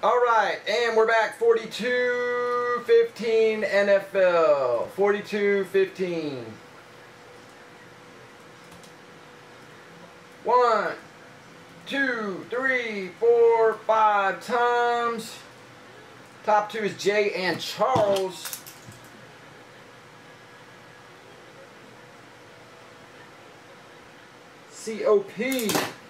Alright, and we're back. 42-15 NFL. 42-15. 1, 2, 3, 4, 5 times. Top two is Jay and Charles. COP.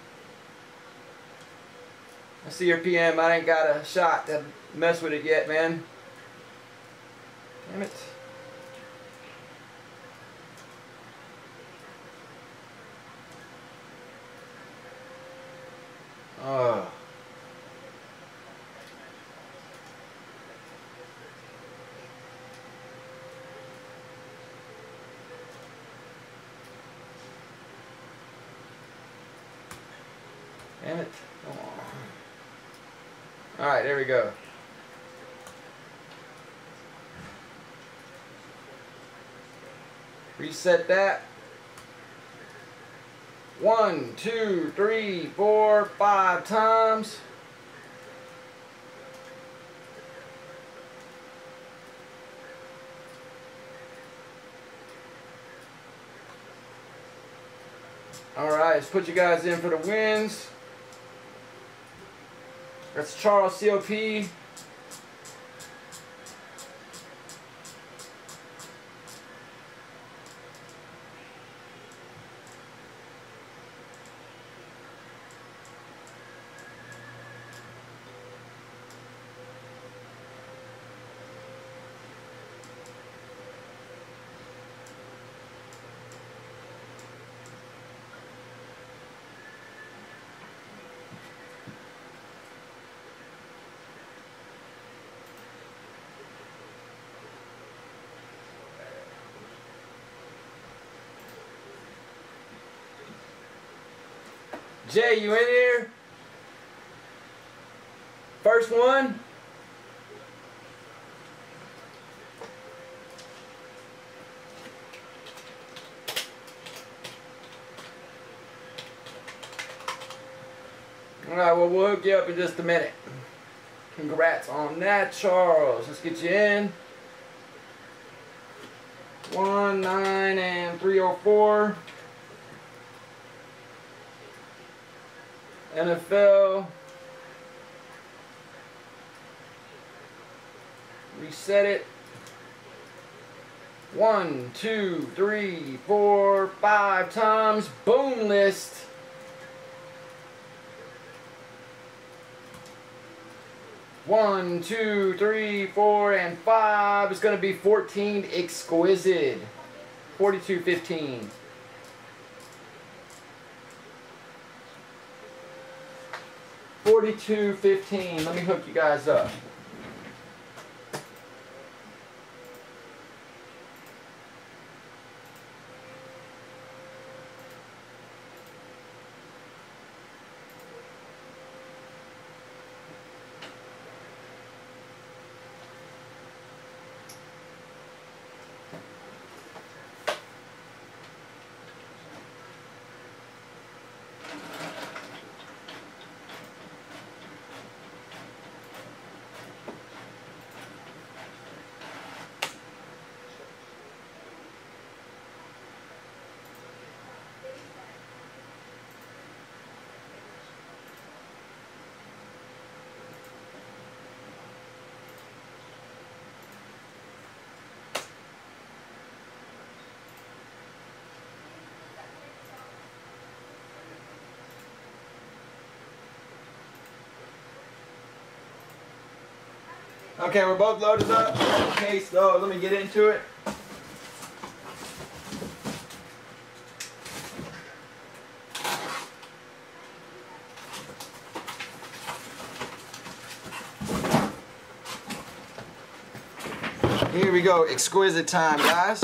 I see your PM. I ain't got a shot to mess with it yet, man. Damn it. Oh. Damn it. Come on. Alright, there we go. Reset that. 1, 2, 3, 4, 5 times. Alright, let's put you guys in for the wins. That's Charles COP. Jay, you in here? First one? Alright, well, we'll hook you up in just a minute. Congrats on that, Charles. Let's get you in. 1, 9, and 304. NFL. Reset it. 1, 2, 3, 4, 5 times. Boom list. One, 2, 3, 4, and 5. It's going to be 14 exquisite. 42-15. 42-15. Let me hook you guys up. Okay, we're both loaded up. Okay, so let me get into it. Here we go, exquisite time, guys.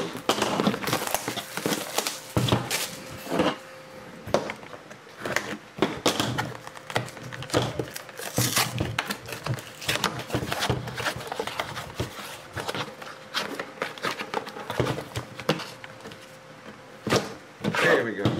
There we go.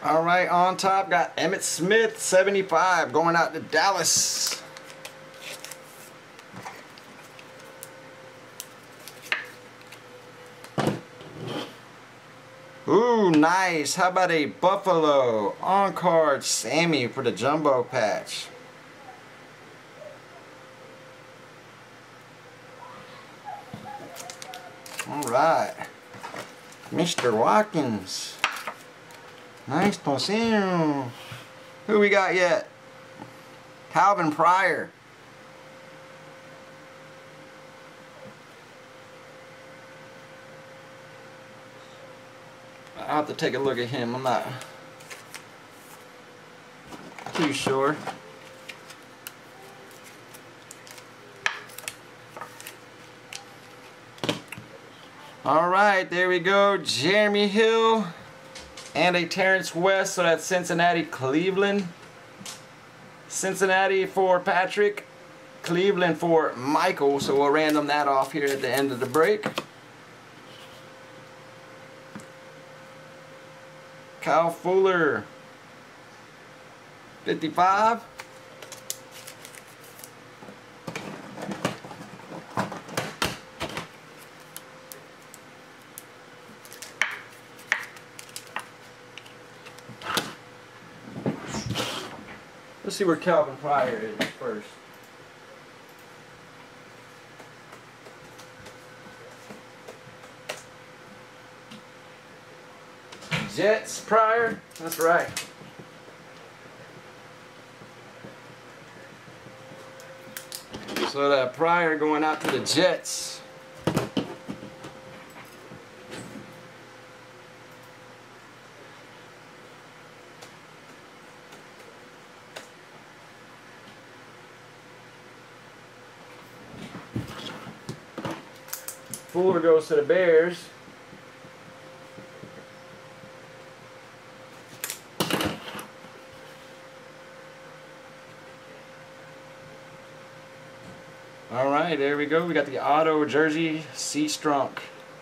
All right, on top got Emmitt Smith, 75, going out to Dallas. Ooh, nice. How about a Buffalo on card Sammy for the jumbo patch? All right, Mr. Watkins. Nice to see you. Who we got yet? Calvin Pryor. I'll have to take a look at him. I'm not too sure. All right, there we go. Jeremy Hill and a Terrence West. So that's Cincinnati, Cleveland. Cincinnati for Patrick, Cleveland for Michael. So we'll random that off here at the end of the break. Kyle Fuller, 55. Let's see where Calvin Pryor is first. Jets Pryor, that's right. So that Pryor going out to the Jets. Fuller goes to the Bears. All right, there we go. We got the auto jersey, C. Strunk.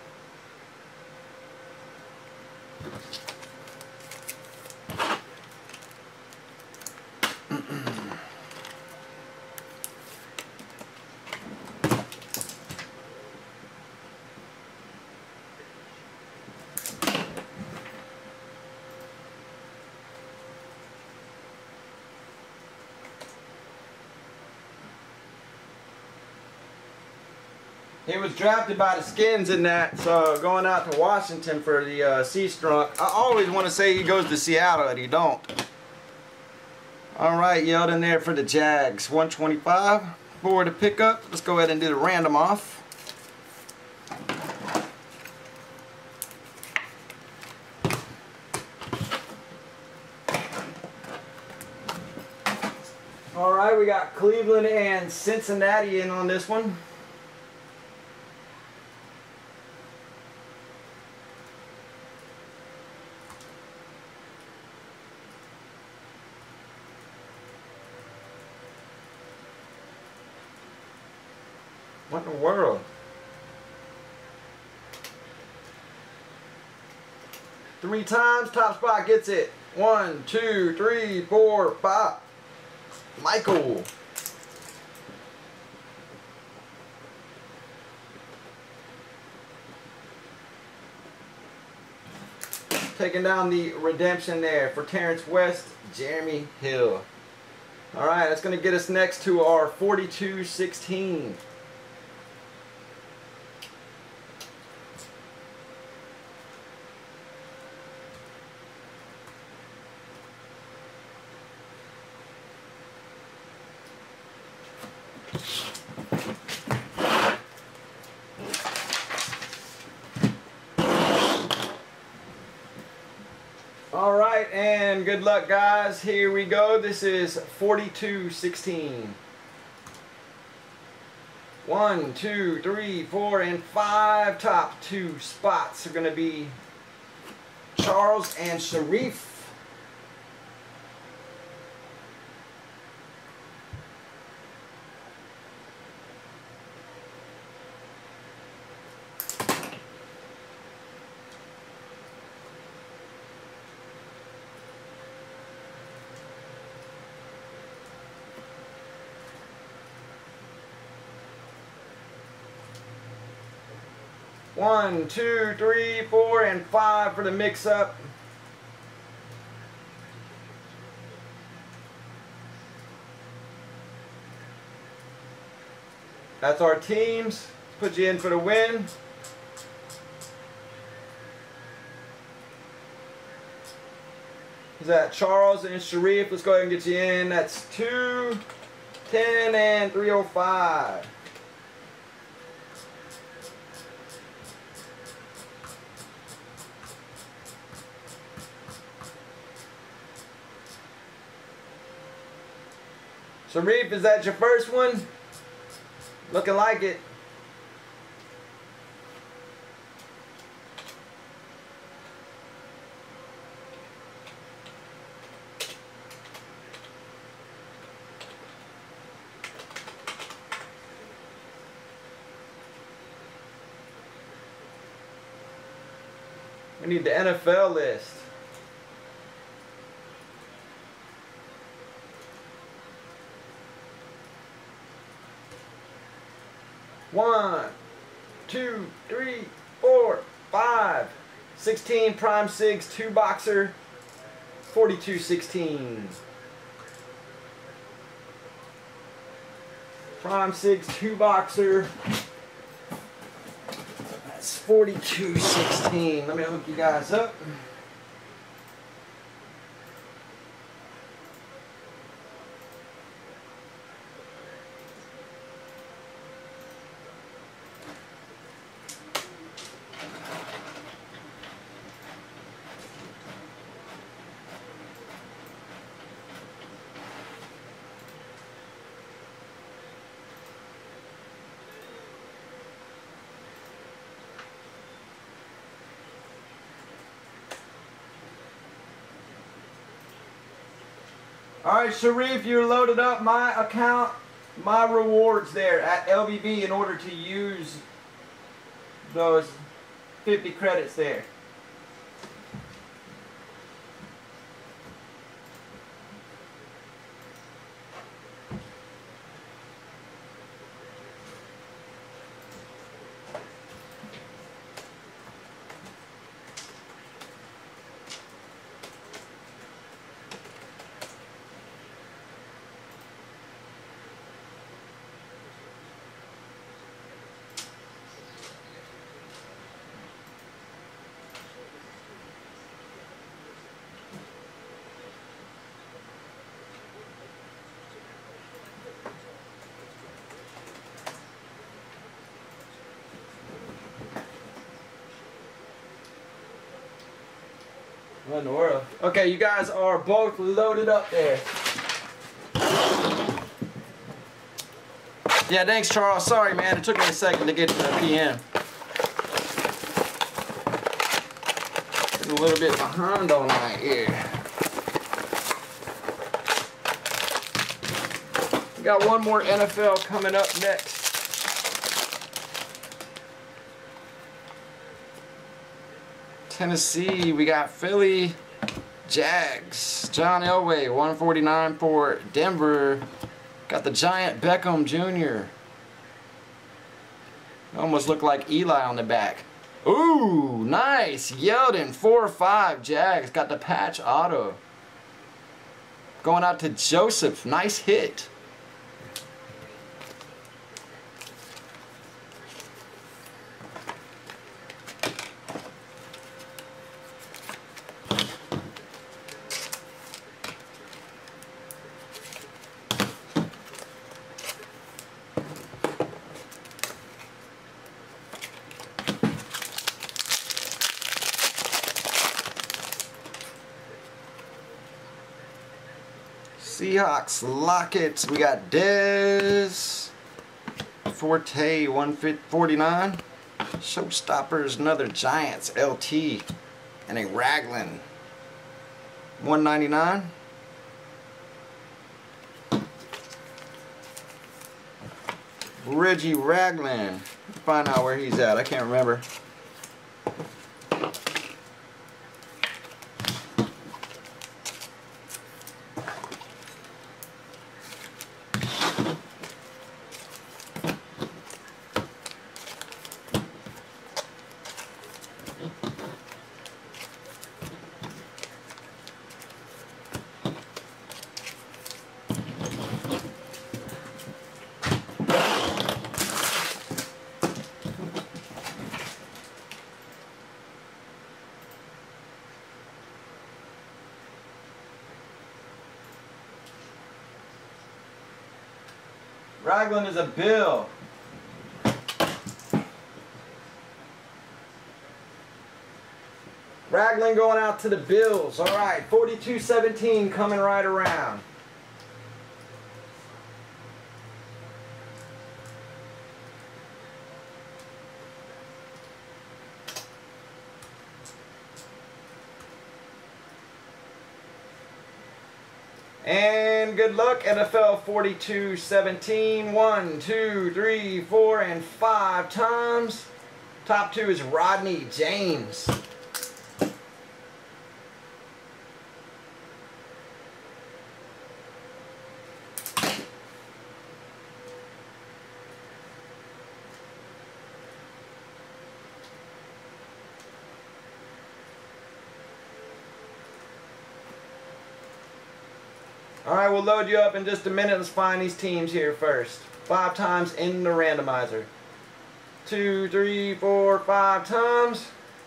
He was drafted by the Skins in that, so going out to Washington for the C. Strunk. I always want to say he goes to Seattle, and he don't. All right, Yeldon there for the Jags. 125 for the pickup. Let's go ahead and do the random off. All right, we got Cleveland and Cincinnati in on this one. What in the world? 3 times, top spot gets it. 1, 2, 3, 4, 5. Michael. Taking down the redemption there for Terrence West, Jeremy Hill. Alright, that's going to get us next to our 42-16. Alright, and good luck, guys. Here we go. This is 42-16. 1, 2, 3, 4, and 5 top 2 spots are going to be Charles and Sharif. 1, 2, 3, 4, and 5 for the mix-up. That's our teams. Put you in for the win. Is that Charles and Sharif? Let's go ahead and get you in. That's 2, 10, and 305. Sharif, is that your first one? Looking like it. We need the NFL list. One, 2, 3, 4, 5. 16 Prime Sigs 2 boxer. 42-16. Prime Sigs 2 boxer. That's 42-16. Let me hook you guys up. Alright, Sharif, you're loaded up my account, my rewards there at LBB in order to use those 50 credits there. What in the world? Okay, you guys are both loaded up there. Yeah, thanks, Charles. Sorry, man. It took me a second to get to the PM. Getting a little bit behind on that here. We got one more NFL coming up next. Tennessee, we got Philly, Jags, John Elway, 149 for Denver. Got the giant Beckham Jr. Almost looked like Eli on the back. Ooh, nice. Yeldon, 4-5, Jags. Got the patch auto. Going out to Joseph, nice hit. Seahawks, Lockett, we got Dez, Forte, 149, Showstoppers, another Giants, LT, and a Raglan, 199. Reggie Raglan, find out where he's at, I can't remember. Ragland is a Bill. Ragland going out to the Bills. All right, 42-17 coming right around. And good luck, NFL 42-17. 1, 2, 3, 4, and 5 times. Top 2 is Rodney James. Alright, we'll load you up in just a minute. Let's find these teams here first. 5 times in the randomizer. 2, 3, 4, 5 times.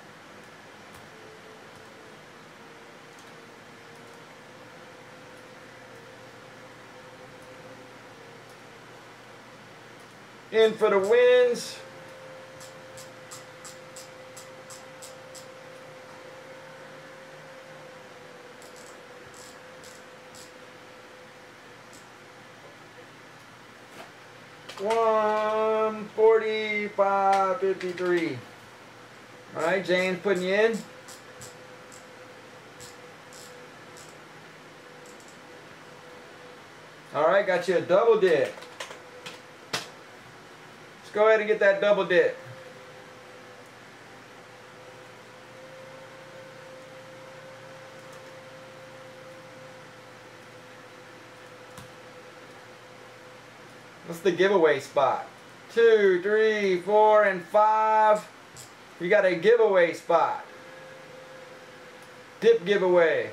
In for the wins. $145.53. All right, James putting you in. All right, got you a double dip. Let's go ahead and get that double dip. What's the giveaway spot? 2, 3, 4, and 5. You got a giveaway spot. Dip giveaway.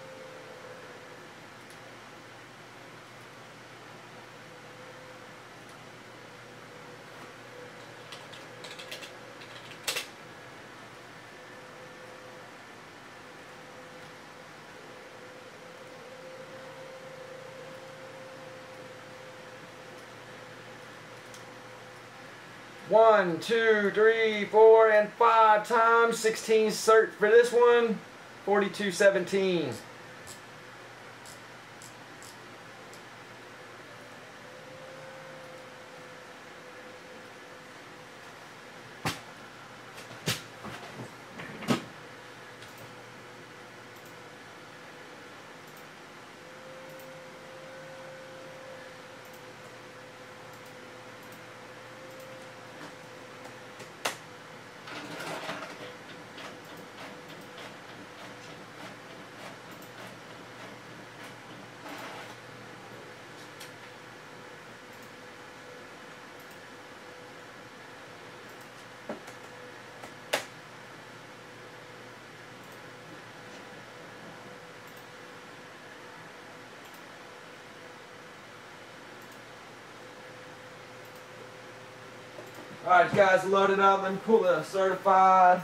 One, 2, 3, 4, and 5 times. 16 cert for this one. 42-17. Alright guys, loaded up. Let me pull the certified.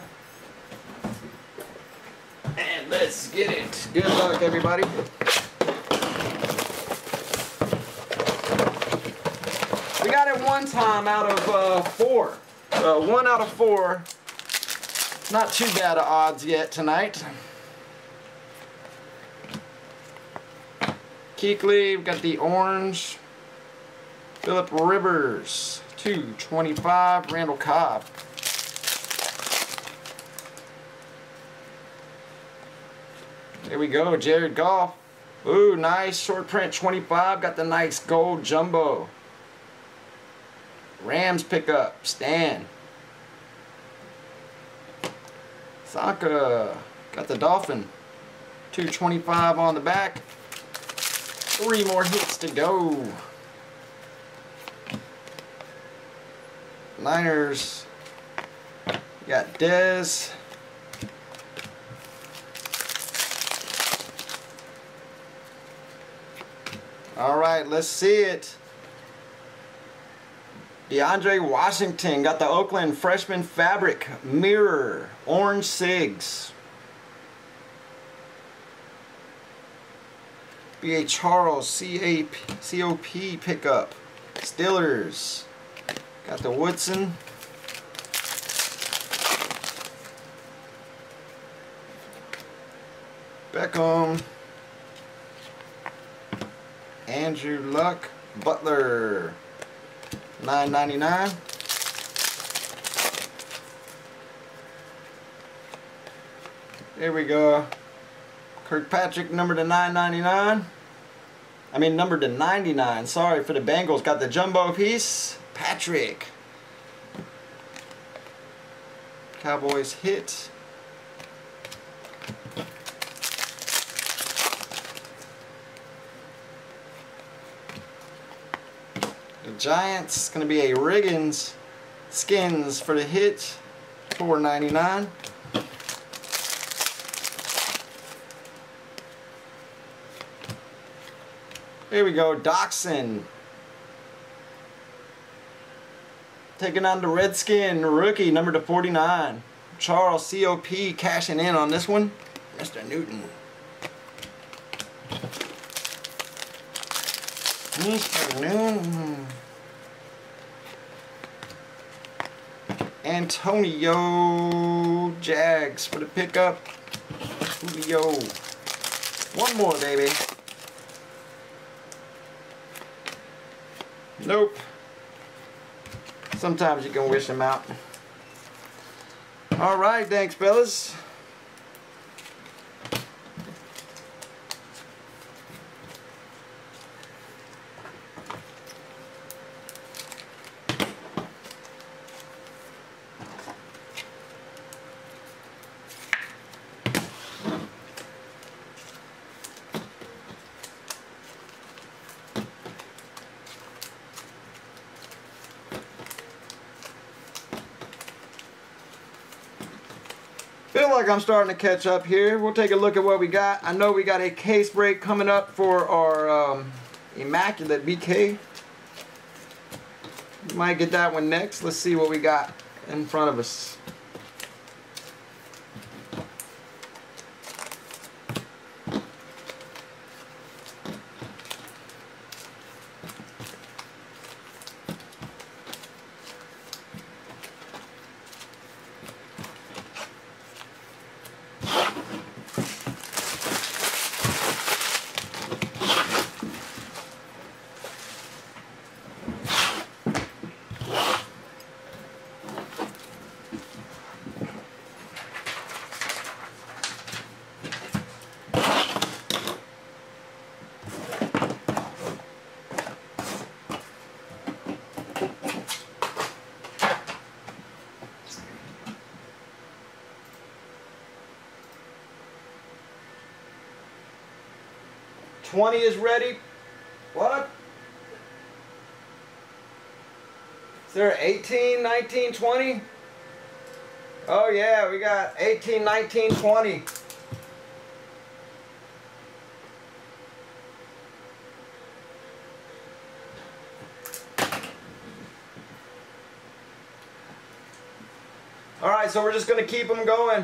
And let's get it. Good luck everybody. We got it one time out of 4. 1 out of 4. Not too bad of odds yet tonight. Keekly, we've got the orange. Philip Rivers. 225, Randall Cobb. There we go, Jared Goff. Ooh, nice short print 25. Got the nice gold jumbo. Rams pickup, Stan. Saka. Got the Dolphin. 225 on the back. 3 more hits to go. Niners, you got Dez. All right, let's see it. DeAndre Washington got the Oakland freshman fabric mirror, orange cigs. B.A. Charles, COP pickup. Steelers. Got the Woodson. Beckham. Andrew Luck. Butler. $9.99. There we go. Kirkpatrick, number to $9.99. I mean, number to 99. Sorry, for the Bengals. Got the jumbo piece. Patrick. Cowboys hit. The Giants, going to be a Riggins. Skins for the hit. $4.99. Here we go, Doxson. Taking on the Redskin rookie, number to 49. Charles COP cashing in on this one. Mr. Newton. Mr. Newton. Antonio Jags for the pickup. Julio. One more, baby. Nope. Sometimes you can wish them out. Alright, thanks fellas. Feel like I'm starting to catch up here. We'll take a look at what we got. I know we got a case break coming up for our Immaculate BK. Might get that one next. Let's see what we got in front of us. $20 is ready. What? Is there 18, 19, 20? Oh yeah, we got 18, 19, 20. Alright, so we're just going to keep them going.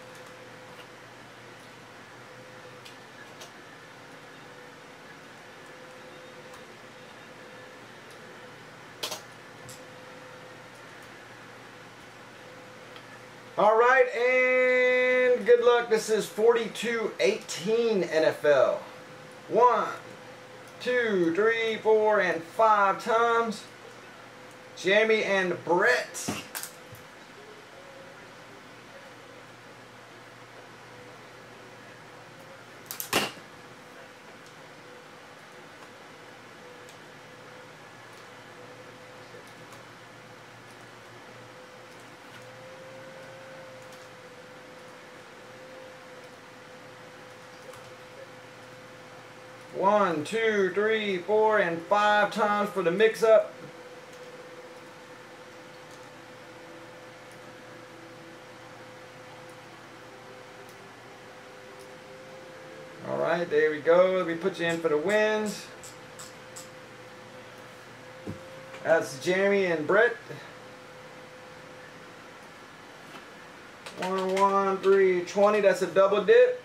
Alright, and good luck. This is 42-18 NFL. 1, 2, 3, 4, and 5 times. Jamie and Brett. One, 2, 3, 4, and 5 times for the mix-up. Alright, there we go. Let me put you in for the wins. That's Jeremy and Brett. 1, 1, 3, 20. That's a double dip.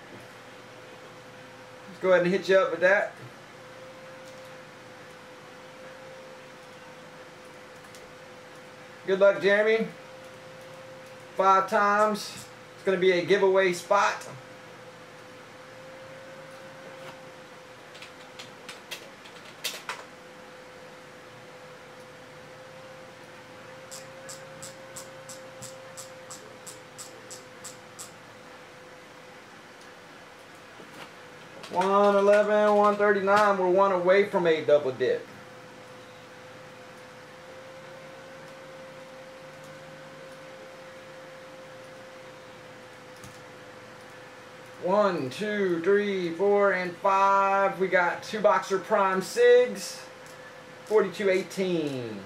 Go ahead and hit you up with that. Good luck, Jeremy. 5 times. It's going to be a giveaway spot. $111, $139. We're one away from a double dip. One, two, three, 4, and 5. We got 2 boxer prime SIGs. 42.18.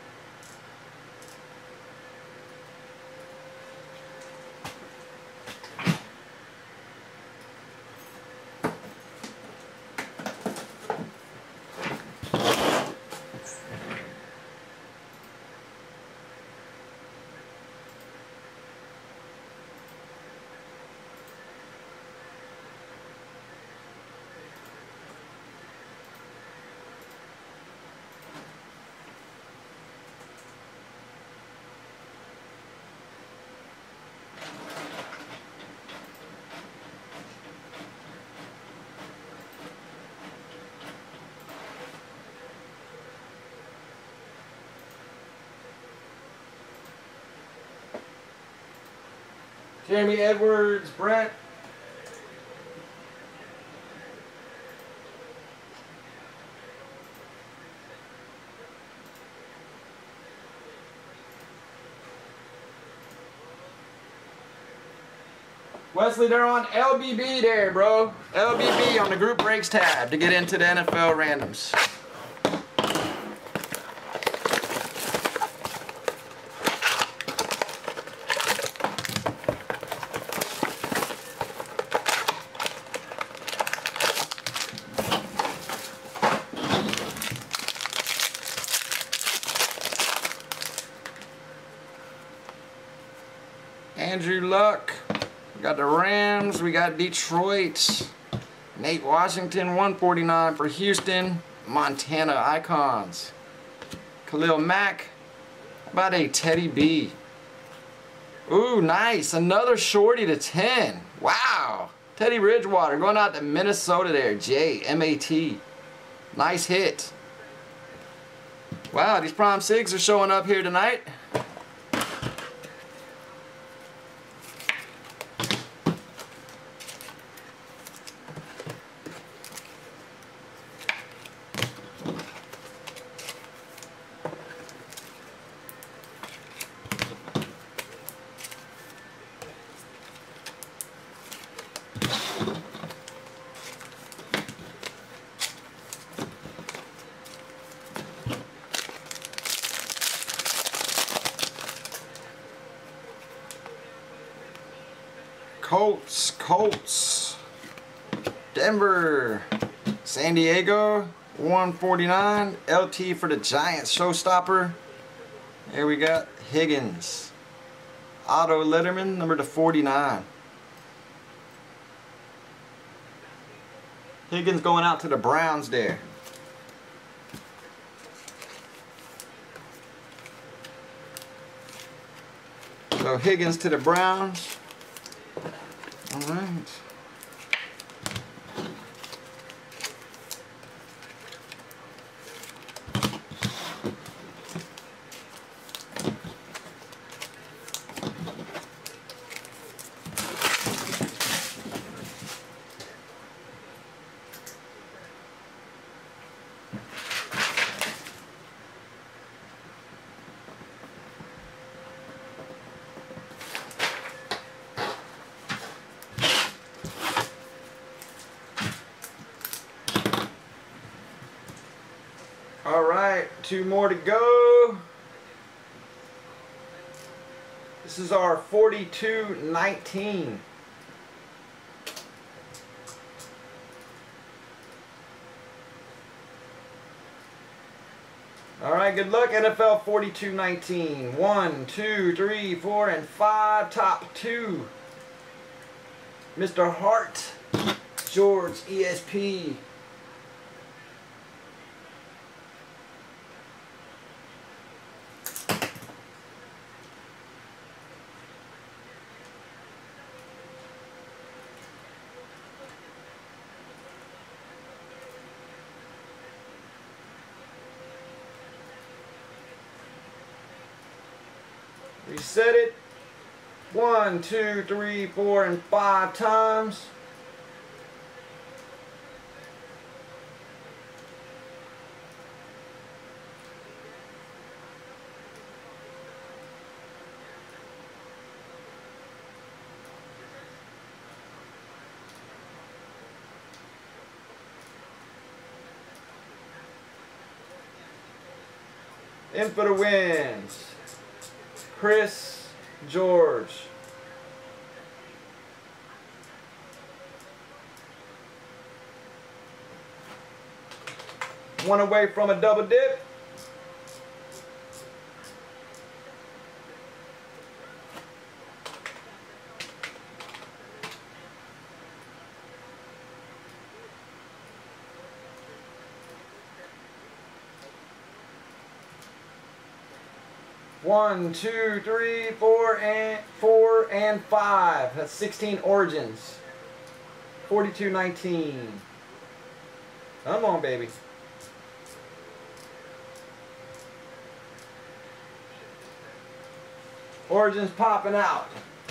Jeremy Edwards, Brent. Wesley, they're on LBB there, bro. LBB on the group breaks tab to get into the NFL randoms. Andrew Luck. We got the Rams. We got Detroit. Nate Washington, 149 for Houston. Montana Icons. Khalil Mack. How about a Teddy B? Ooh, nice. Another shorty to 10. Wow. Teddy Bridgewater going out to Minnesota there. J-M-A-T. Nice hit. Wow, these Prime SIGs are showing up here tonight. Colts, Denver, San Diego, 149, LT for the Giants, showstopper. Here we got Higgins, Otto Letterman, number to 49. Higgins going out to the Browns there. So Higgins to the Browns. All right. All right, 2 more to go. This is our 42-19. All right, good luck, NFL 42-19. 1, 2, 3, 4, and 5. Top 2. Mr. Hart, George ESP. Reset it. 1, 2, 3, 4, and 5 times. In for the wins, Chris George. One away from a double dip. One, two, three, four, and 5. That's 16 origins. 42.19. Come on, baby. Origins popping out.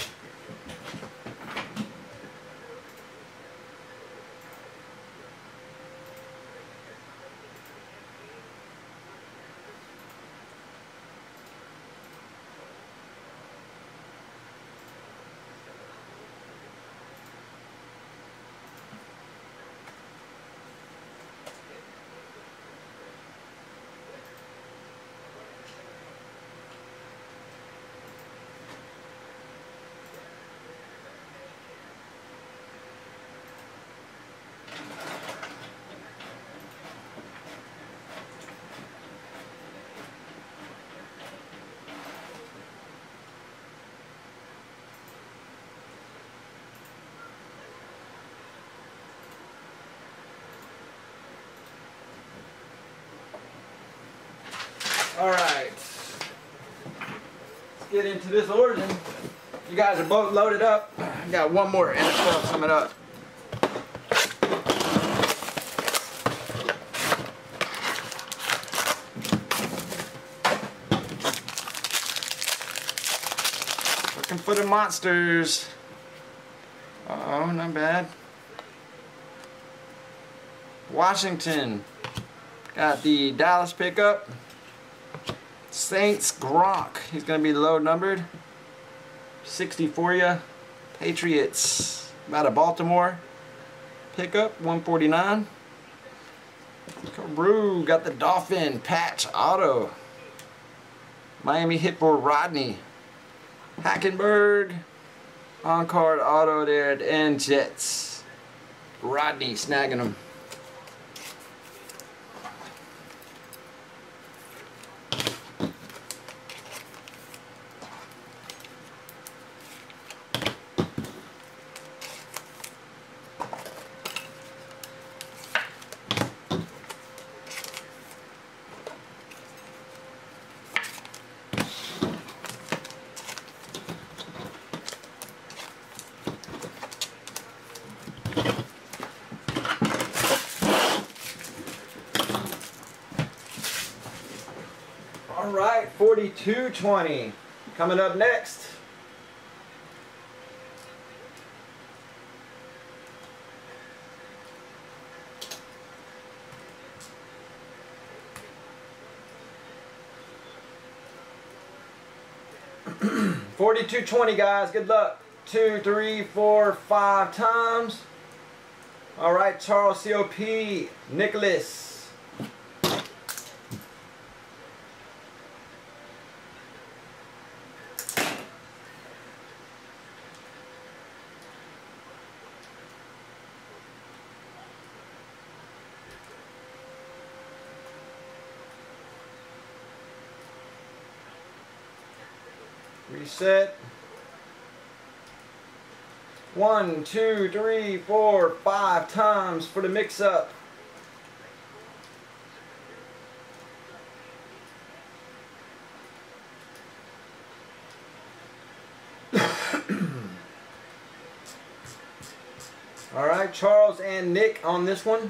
Alright, let's get into this origin. You guys are both loaded up. I got one more NFL coming up. Looking for the monsters. Uh-oh, not bad. Washington. Got the Dallas pickup. Saints Gronk. He's going to be low numbered. 60 for you. Patriots. Out of Baltimore. Pickup. 149. Carew. Got the Dolphin. Patch auto. Miami hit for Rodney. Hackenberg. On-card auto there at the end. Jets. Rodney snagging them. Alright, 42.20. Coming up next. $42.20, guys. Good luck. 2, 3, 4, 5 times. Alright, Charles COP. Nicholas. Reset. 1, 2, 3, 4, 5 times for the mix-up. All right, Charles and Nick on this one.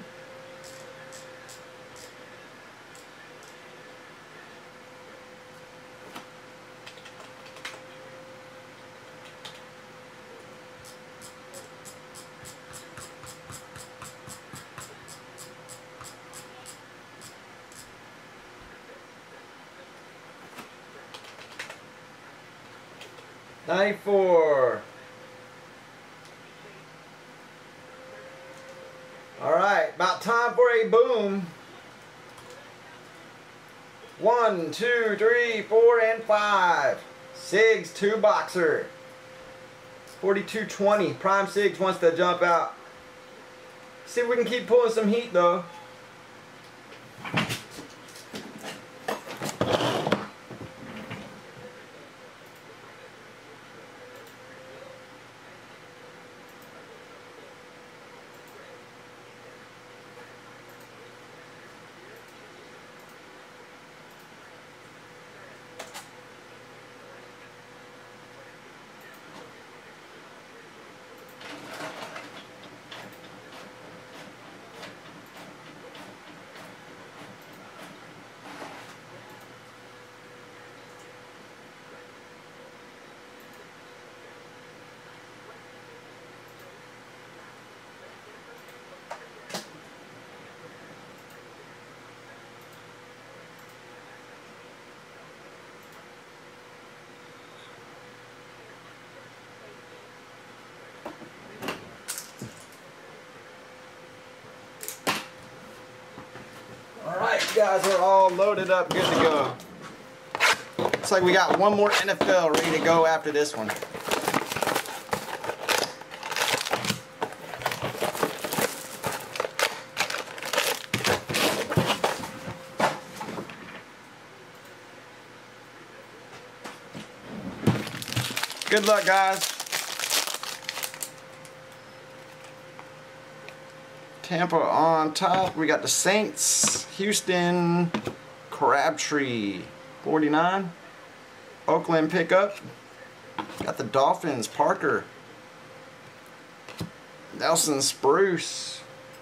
94. Alright, about time for a boom. 1, 2, 3, 4, and 5. Sigs 2 boxer. 4220. Prime Sigs wants to jump out. See if we can keep pulling some heat though. Alright, you guys are all loaded up, good to go. Looks like we got one more NFL ready to go after this one. Good luck, guys. Tampa on top. We got the Saints, Houston, Crabtree, 49. Oakland pickup. Got the Dolphins, Parker. Nelson Spruce.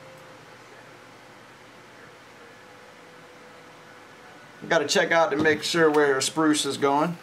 Got to check out to make sure where Spruce is going.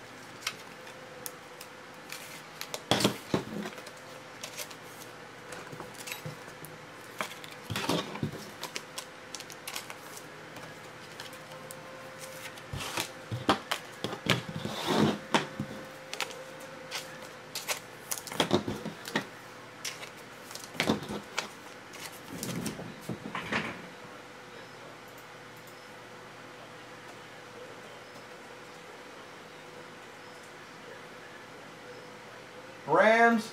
Rams.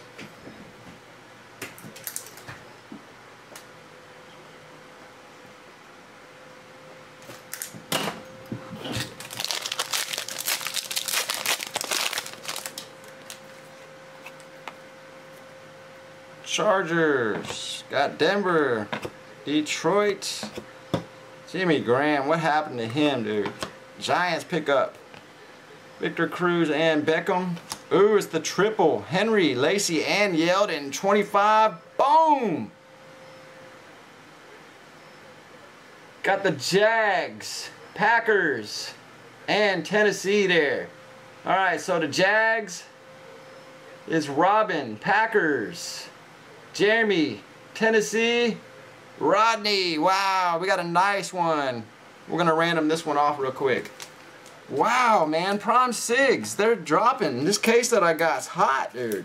Chargers. Got Denver. Detroit. Jimmy Graham. What happened to him, dude? Giants pick up Victor Cruz and Beckham. Ooh, it's the triple. Henry, Lacey, and Yeldon. 25. Boom! Got the Jags, Packers, and Tennessee there. Alright, so the Jags is Robin, Packers, Jeremy, Tennessee, Rodney. Wow, we got a nice one. We're going to random this one off real quick. Wow, man, Prime Sigs, they're dropping. This case that I got is hot, dude.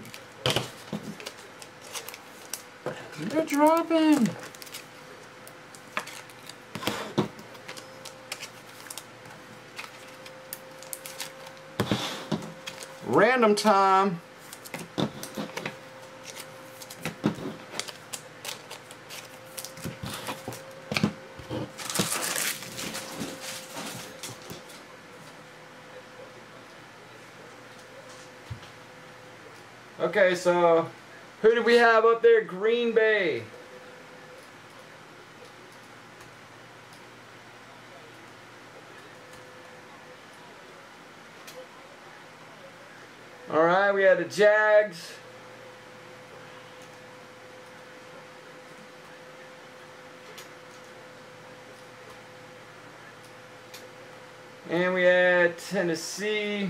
They're dropping. Random time. Okay, so who do we have up there? Green Bay. Alright, we had the Jags. And we had Tennessee.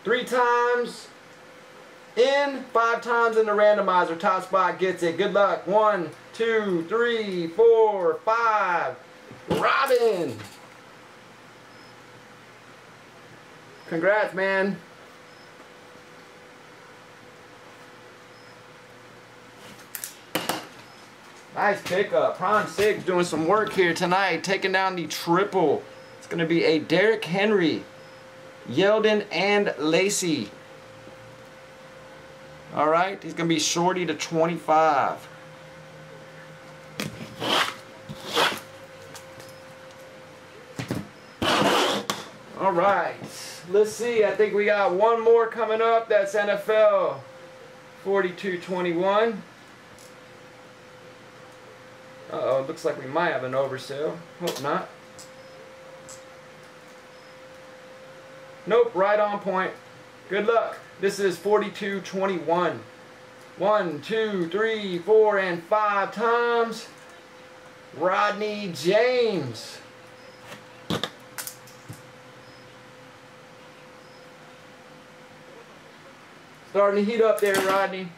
3 times in, 5 times in the randomizer. Top spot gets it. Good luck. 1, 2, 3, 4, 5. Robin! Congrats, man. Nice pickup. Prime 6 doing some work here tonight, taking down the triple. It's going to be a Derrick Henry, Yeldon, and Lacey. All right, he's going to be shorty to 25. All right, let's see. I think we got one more coming up. That's NFL 42-21. Uh-oh, looks like we might have an oversell. Hope not. Nope, right on point. Good luck. This is 42-21. 1, 2, 3, 4, and 5 times. Rodney James. Starting to heat up there, Rodney.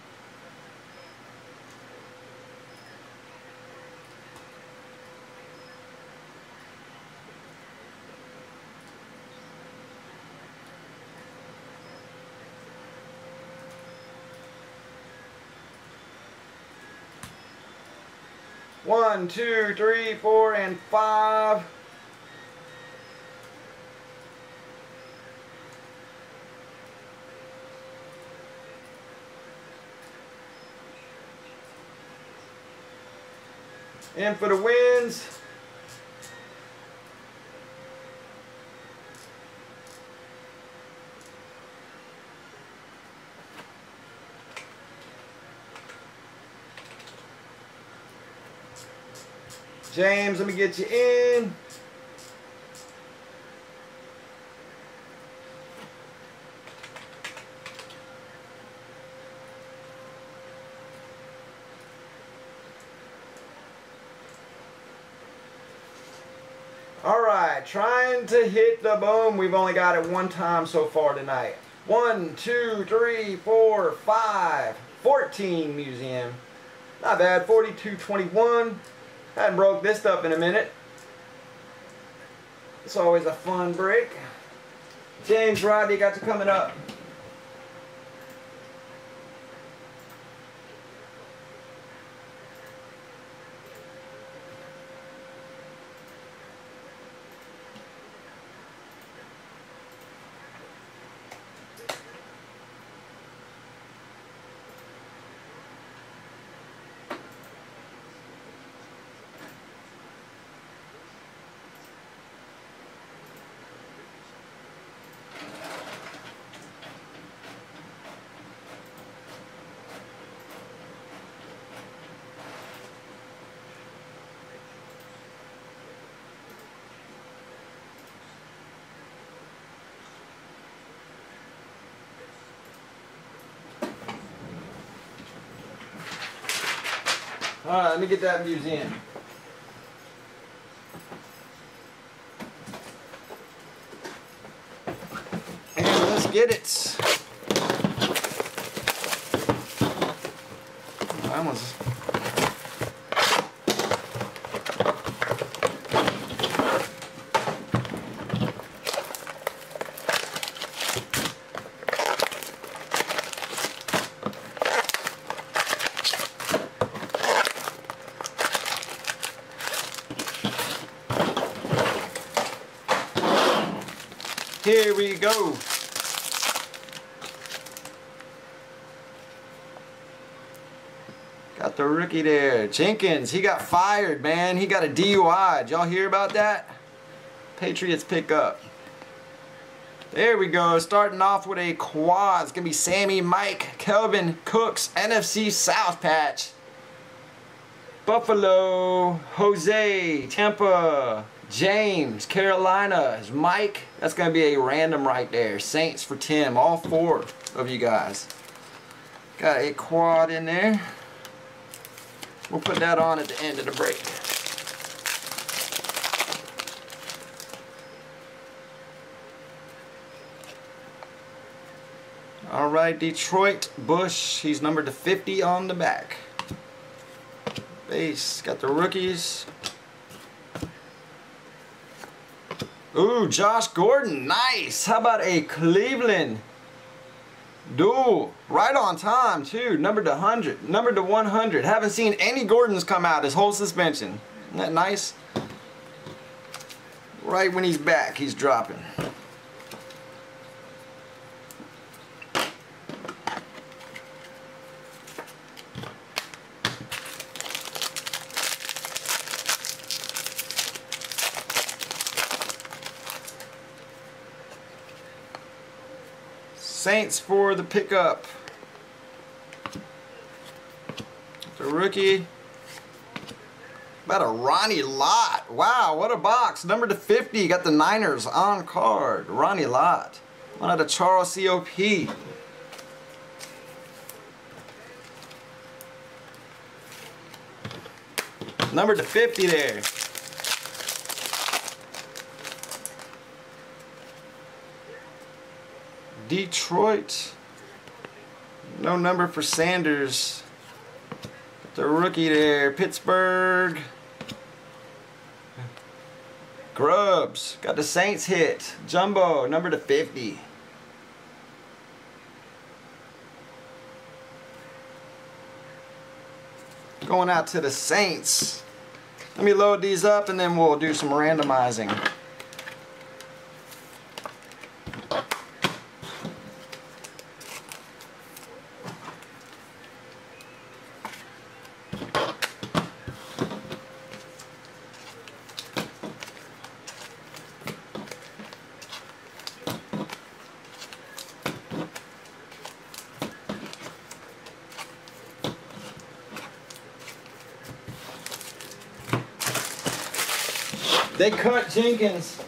One, 2, 3, 4, and 5. And for the wins, James, let me get you in. All right, trying to hit the boom. We've only got it one time so far tonight. 1, 2, 3, 4, 5, 14 museum. Not bad, 42-21. Hadn't broke this stuff in a minute. It's always a fun break. James, Rodney, got you coming up. Alright, let me get that museum. And let's get it. That one's... Here we go. Got the rookie there. Jenkins, he got fired, man. He got a DUI. Did y'all hear about that? Patriots pick up. There we go. Starting off with a quad. It's going to be Sammy, Mike, Kelvin, Cooks, NFC South patch. Buffalo, Jose, Tampa, James, Carolina is Mike. That's going to be a random right there. Saints for Tim. All 4 of you guys. Got a quad in there. We'll put that on at the end of the break. Alright, Detroit, Bush. He's numbered to 50 on the back. Base. Got the rookies. Ooh, Josh Gordon. Nice. How about a Cleveland dual? Right on time, too. Numbered to 100. Numbered to 100. Haven't seen any Gordons come out his whole suspension. Isn't that nice? Right when he's back, he's dropping. Saints for the pickup. The rookie. About a Ronnie Lott. Wow, what a box. Number to 50. Got the Niners on card. Ronnie Lott. One out of Charles COP. Number to 50 there. Detroit. No number for Sanders. Got the rookie there. Pittsburgh. Grubbs. Got the Saints hit. Jumbo. Number to 50. Going out to the Saints. Let me load these up and then we'll do some randomizing. They cut Jenkins.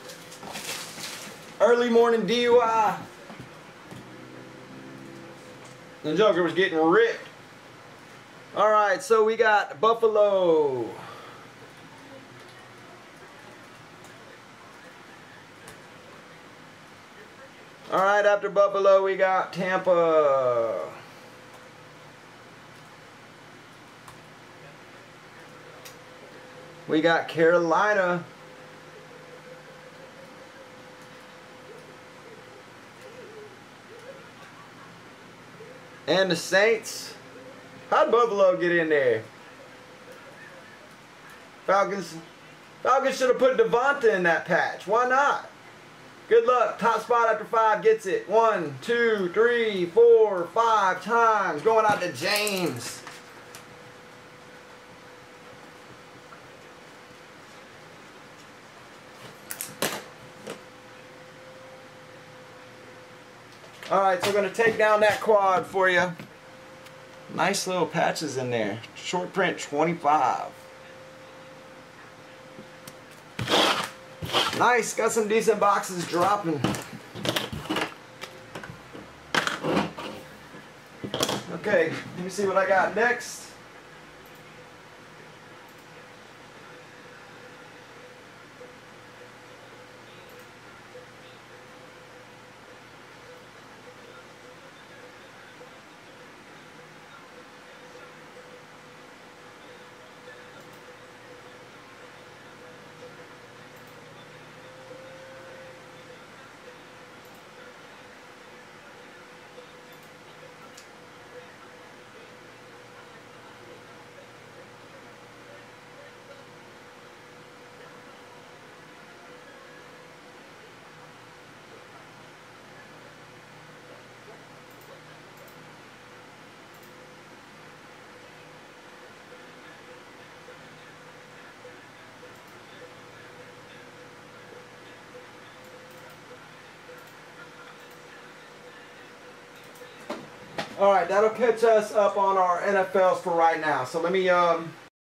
Early morning DUI. The Joker was getting ripped. Alright, so we got Buffalo. Alright, after Buffalo we got Tampa. We got Carolina. And the Saints. How'd Buffalo get in there? Falcons should have put Devonta in that patch. Why not? Good luck. Top spot after 5 gets it. 1, 2, 3, 4, 5 times. Going out to James. Alright, so we're going to take down that quad for you. Nice little patches in there. Short print 25. Nice, got some decent boxes dropping. Okay, let me see what I got next. Alright, that'll catch us up on our NFLs for right now. So let me